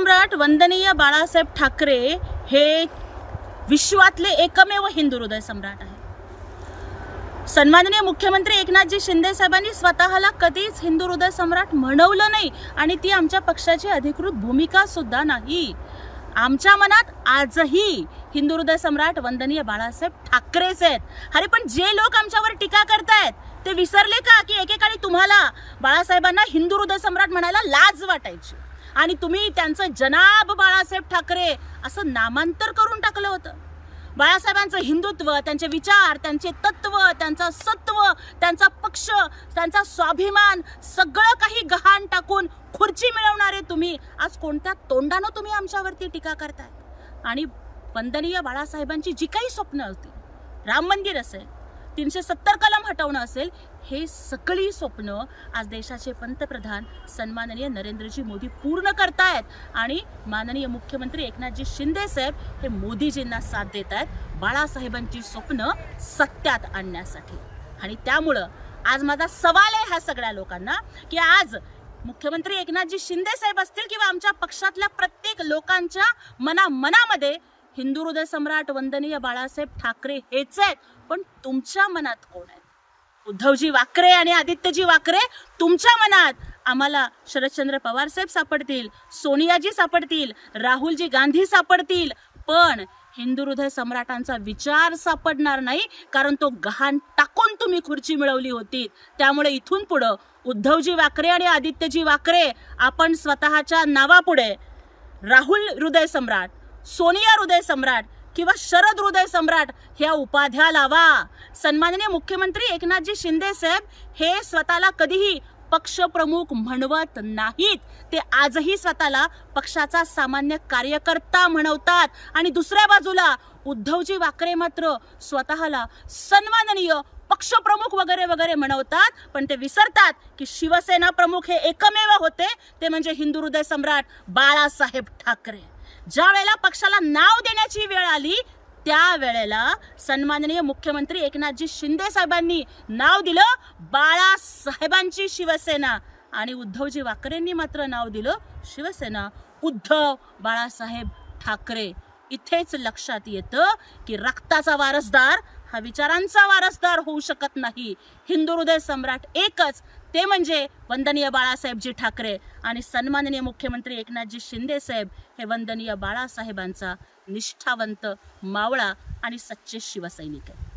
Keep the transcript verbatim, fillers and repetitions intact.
सम्राट वंदनीय बाळासाहेब ठाकरे हे विश्वातले एकमेव हिंदू हृदय सम्राट आहे। सन्माननीय मुख्यमंत्री एकनाथजी शिंदे साहेबांनी स्वतःला कधीच हिंदू हृदय सम्राट म्हणवलं नाही आणि ती आमच्या पक्षाची अधिकृत भूमिका सुद्धा नाही। आमच्या मनात आजही हिंदू हृदय सम्राट वंदनीय बाळासाहेब ठाकरेच आहेत। अरे पण जे लोक आमच्यावर टीका करतायत ते विसरले का की एकेकाळी तुम्हाला बाळासाहेबांना हिंदू हृदय सम्राट म्हणायला लाज वाटायची आणि तुम्ही त्यांचं जनाब बाळासाहेब ठाकरे असं नामांतर करून टाकलं होतं। बाळासाहेबांचं हिंदुत्व, त्यांचे विचार, त्यांचे तत्व, त्यांचा सत्व, त्यांचा पक्ष, त्यांचा स्वाभिमान सगळं काही गहाण टाकून खुर्ची मिळवणारे तुम्ही आज कोणत्या तोंडानं तुम्ही आमच्यावरती टीका करताय? आणि वंदनीय बाळासाहेबांची जी काही स्वप्न होती, राम मंदिर असेल, तीनशे सत्तर कलम हटवणं असेल, हे सगळी स्वप्न आज देशाचे पंतप्रधान सन्माननीय नरेंद्रजी मोदी पूर्ण करतायत आणि माननीय मुख्यमंत्री एकनाथजी शिंदे साहेब हे मोदीजींना साथ देत आहेत बाळासाहेबांची स्वप्न सत्यात आणण्यासाठी। आणि त्यामुळं आज माझा सवाल आहे ह्या सगळ्या लोकांना की आज मुख्यमंत्री एकनाथजी शिंदे साहेब असतील किंवा आमच्या पक्षातल्या प्रत्येक लोकांच्या मना मनामध्ये हिंदू हृदय सम्राट वंदनीय बाळासाहेब ठाकरे हेच आहेत, पण तुमच्या मनात कोण आहेत? उद्धवजी वाकरे आणि आदित्यजी वाकरे तुमच्या मनात आम्हाला शरदचंद्र पवार साहेब सापडतील, सोनियाजी सापडतील, राहुलजी गांधी सापडतील, पण हिंदू हृदय सम्राटांचा विचार सापडणार नाही, कारण तो गहाण टाकून तुम्ही खुर्ची मिळवली होती। त्यामुळे इथून पुढे उद्धवजी वाकरे आणि आदित्यजी वाकरे आपण स्वतःच्या नावापुढे राहुल हृदय सम्राट, सोनिया हृदय सम्राट किंवा शरद हृदय सम्राट ह्या उपाध्या लावा। सन्माननीय मुख्यमंत्री एकनाथजी शिंदे साहेब हे स्वतःला कधीही पक्ष प्रमुख म्हणवत नाहीत, ते आजही स्वतःला पक्षाचा सामान्य कार्यकर्ता म्हणवतात। आणि दुसऱ्या बाजूला उद्धवजी वाकरे मात्र स्वतःला सन्माननीय पक्षप्रमुख वगैरे वगैरे म्हणवतात, पण ते विसरतात की शिवसेना प्रमुख हे एकमेव होते ते म्हणजे हिंदू हृदय सम्राट बाळासाहेब ठाकरे। ज्या वेळेला पक्षाला नाव देण्याची वेळ आली त्या वेळेला सन्माननीय मुख्यमंत्री एकनाथजी शिंदे साहेबांनी नाव दिलं बाळासाहेबांची शिवसेना आणि उद्धवजी वाकरेंनी मात्र नाव दिलं शिवसेना उद्धव बाळासाहेब ठाकरे। इथेच लक्षात येतं की रक्ताचा वारसदार हा विचारांचा वारसदार होऊ शकत नाही। हिंदू हृदय सम्राट एकच, ते म्हणजे वंदनीय बाळासाहेबजी ठाकरे आणि सन्माननीय मुख्यमंत्री एकनाथजी शिंदे साहेब हे वंदनीय बाळासाहेबांचा निष्ठावंत मावळा आणि सच्चे शिवसैनिक आहेत।